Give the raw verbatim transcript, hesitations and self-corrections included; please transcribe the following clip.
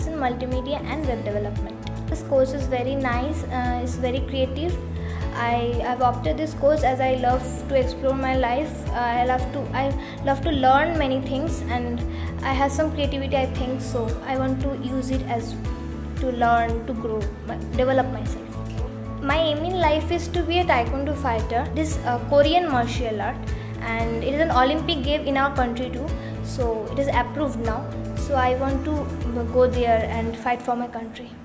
in multimedia and web development. This course is very nice, uh, it's very creative. I have opted this course as I love to explore my life. Uh, I love to I love to learn many things, and I have some creativity, I think, so I want to use it as to learn, to grow, develop myself. My aim in life is to be a taekwondo fighter. This is a Korean martial art, and it is an Olympic game in our country too. So it is approved now. So I want to go there and fight for my country.